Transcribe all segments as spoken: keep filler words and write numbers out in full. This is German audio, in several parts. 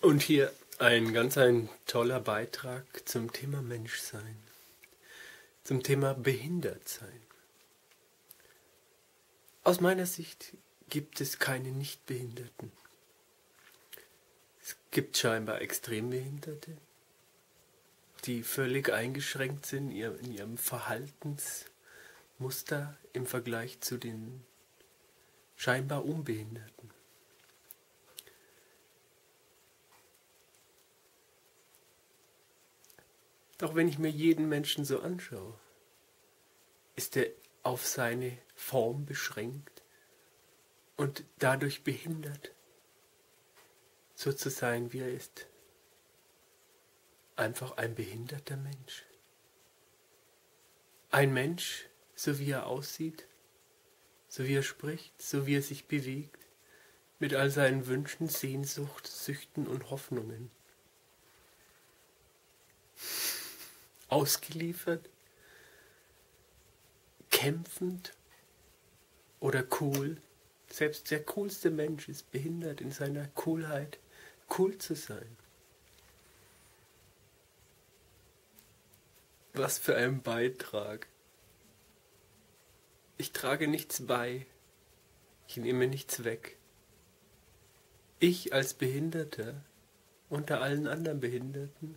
Und hier ein ganz ein toller Beitrag zum Thema Menschsein, zum Thema Behindertsein. Aus meiner Sicht gibt es keine Nichtbehinderten. Es gibt scheinbar Extrembehinderte, die völlig eingeschränkt sind in ihrem Verhaltensmuster im Vergleich zu den scheinbar Unbehinderten. Doch wenn ich mir jeden Menschen so anschaue, ist er auf seine Form beschränkt und dadurch behindert, so zu sein, wie er ist. Einfach ein behinderter Mensch. Ein Mensch, so wie er aussieht, so wie er spricht, so wie er sich bewegt, mit all seinen Wünschen, Sehnsucht, Süchten und Hoffnungen. Ausgeliefert, kämpfend oder cool. Selbst der coolste Mensch ist behindert in seiner Coolheit, cool zu sein. Was für ein Beitrag. Ich trage nichts bei, ich nehme nichts weg. Ich als Behinderter unter allen anderen Behinderten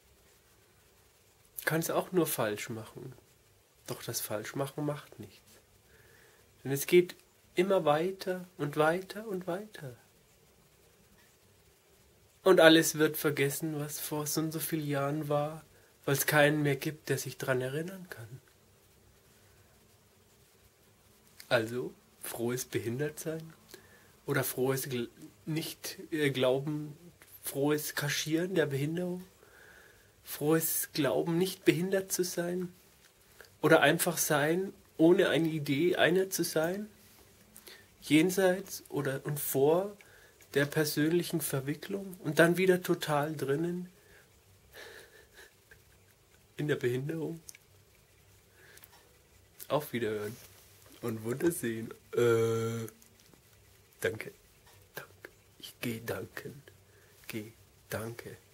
kann es auch nur falsch machen. Doch das Falschmachen macht nichts. Denn es geht immer weiter und weiter und weiter. Und alles wird vergessen, was vor so und so vielen Jahren war, weil es keinen mehr gibt, der sich daran erinnern kann. Also, frohes Behindertsein oder frohes Gl- nicht äh, Glauben, frohes Kaschieren der Behinderung, frohes Glauben, nicht behindert zu sein oder einfach sein, ohne eine Idee, einer zu sein, jenseits oder und vor der persönlichen Verwicklung und dann wieder total drinnen in der Behinderung. Auf Wiederhören und Wundersehen. Äh, danke. Danke. Ich gehe danken. Geh. Danke.